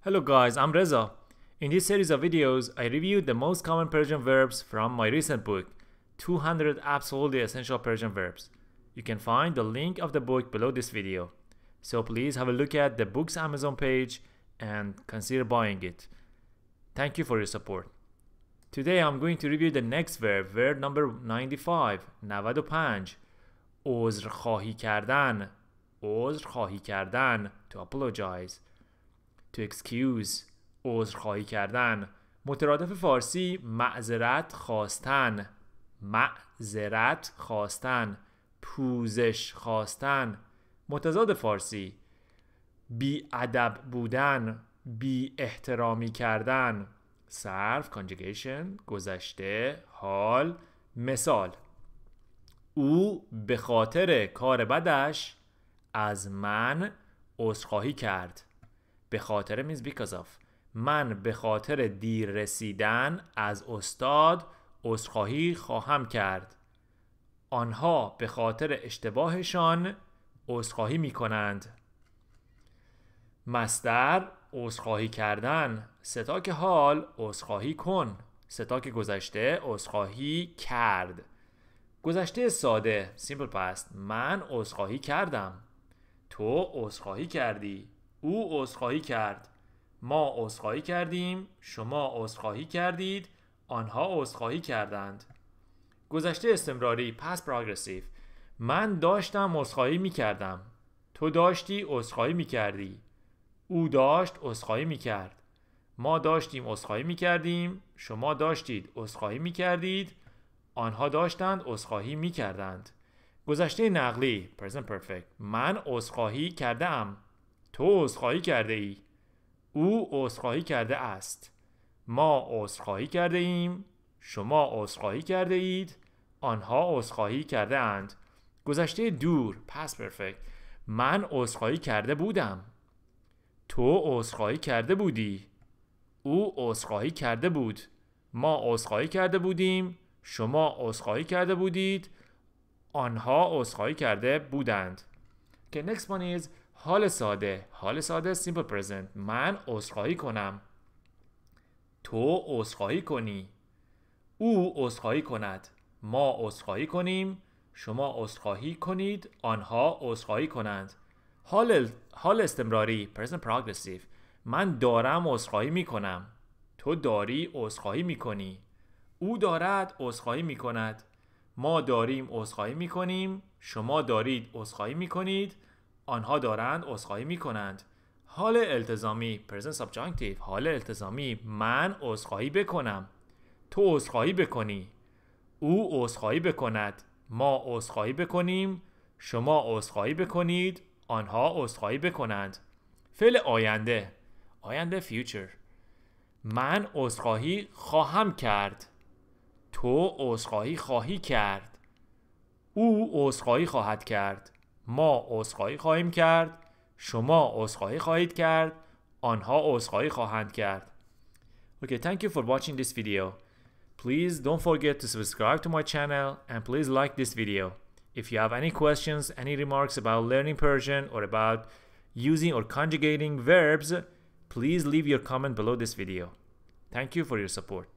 Hello guys, I'm Reza. In this series of videos, I reviewed the most common Persian verbs from my recent book, 200 Absolutely Essential Persian Verbs. You can find the link of the book below this video. So please have a look at the book's Amazon page and consider buying it. Thank you for your support. Today I'm going to review the next verb, verb number 95, 95. عذرخواهی کردن. عذرخواهی کردن. To apologize. To excuse. عذرخواهی کردن. مترادف فارسی معذرت خواستن. معذرت خواستن. پوزش خواستن. متضاد فارسی بی ادب بودن. بی احترامی کردن. صرف conjugation گذشته حال مثال او به خاطر کار بدش از من عذرخواهی کرد. به خاطر means because of. من به خاطر دیر رسیدن از استاد عذرخواهی خواهم کرد. آنها به خاطر اشتباهشان عذرخواهی می کنند. مصدر عذرخواهی کردن. ستاک حال عذرخواهی کن. ستاک گذشته عذرخواهی کرد. گذشته ساده simple past من عذرخواهی کردم. تو عذرخواهی کردی. او عذرخواهی کرد. ما عذرخواهی کردیم. شما عذرخواهی کردید. آنها عذرخواهی کردند. گذشته استمراری past progressive من داشتم عذرخواهی می‌کردم. تو داشتی عذرخواهی می‌کردی. او داشت عذرخواهی می‌کرد. ما داشتیم عذرخواهی می‌کردیم. شما داشتید عذرخواهی می‌کردید. آنها داشتند عذرخواهی می‌کردند. گذشته نقلی present perfect من عذرخواهی کرده‌ام. تو عذرخواهی کرده ای. او عذرخواهی کرده است. ما عذرخواهی کرده ایم. شما عذرخواهی کرده اید. آنها عذرخواهی کرده اند. گذشته دور past perfect من عذرخواهی کرده بودم. تو عذرخواهی کرده بودی. او عذرخواهی کرده بود. ما عذرخواهی کرده بودیم. شما عذرخواهی کرده بودید. آنها عذرخواهی کرده بودند. Okay, next one is حال ساده. حال ساده simple present من عذرخواهی کنم. تو عذرخواهی کنی. او عذرخواهی کند. ما عذرخواهی کنیم. شما عذرخواهی کنید. آنها عذرخواهی کنند. حال استمراری present progressive من دارم عذرخواهی میکنم. تو داری عذرخواهی میکنی. او دارد عذرخواهی میکند. ما داریم عذرخواهی میکنیم. شما دارید عذرخواهی میکنید. آنها دارند عذرخواهی میکنند. حال التزامی present subjunctive حال التزامی من عذرخواهی بکنم. تو عذرخواهی بکنی. او عذرخواهی بکند. ما عذرخواهی بکنیم. شما عذرخواهی بکنید. آنها عذرخواهی بکنند. فعل آینده آینده future من عذرخواهی خواهم کرد. تو عذرخواهی خواهی کرد. او عذرخواهی خواهد کرد. ما عذرخواهی خواهیم کرد. شما عذرخواهی خواهید کرد. آنها عذرخواهی خواهند کرد. Okay, thank you for watching this video. Please don't forget to subscribe to my channel and please like this video. If you have any questions, any remarks about learning Persian or about using or conjugating verbs, please leave your comment below this video. Thank you for your support.